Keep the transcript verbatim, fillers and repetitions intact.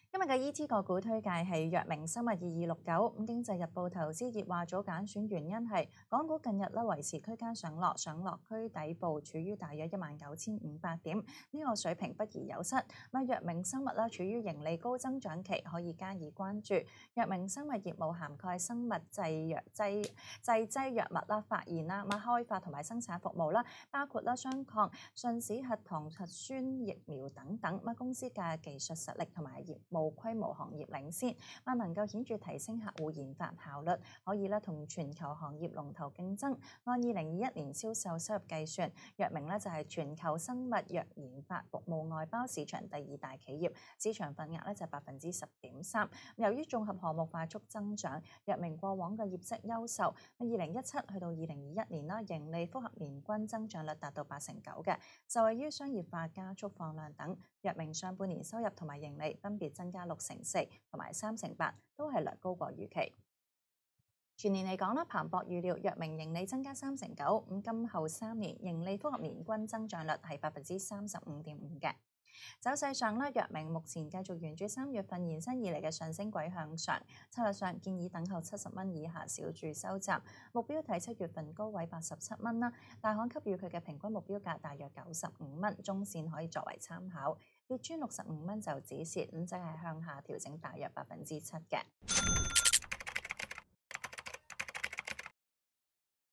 今日嘅 E T 個股推介係藥明生物二二六九。咁經濟日報投資熱話組揀選原因係港股近日咧維持區間上落，上落區底部處於大約一萬九千五百點呢個水平不宜有失。咁藥明生物啦處於盈利高增長期，可以加以關注。藥明生物業務涵蓋生物製藥製製劑藥物啦、發現啦、咁開發同埋生產服務啦，包括啦雙抗、信使核糖核酸疫苗等等。咁公司嘅技術實力同埋業務規模行業領先，啊能夠顯著提升客戶研發效率，可以咧同全球行業龍頭競爭。按二零二一年銷售收入計算，藥明咧就係全球生物藥研發服務外包市場第二大企業，市場份額咧就係百分之十點三。由於綜合項目快速增長，藥明過往嘅業績優秀，二零一七去到二零二一年啦，盈利複合年均增長率達到八成九嘅，受惠於商業化加速放量等。藥明上半年收入同埋盈利分別增加六成四同埋三成八，都係略高過預期。全年嚟講啦，彭博預料藥明盈利增加三成九，咁今後三年盈利複合年均增長率係百分之三十五點五嘅。走勢上咧，藥明目前繼續沿住三月份延伸以嚟嘅上升軌向上，策略上建議等候七十蚊以下小注收集，目標睇七月份高位八十七蚊啦。大行給予佢嘅平均目標價大約九十五蚊，中線可以作為參考。跌穿六十五蚊就止蝕，咁即係向下調整大約百分之七嘅。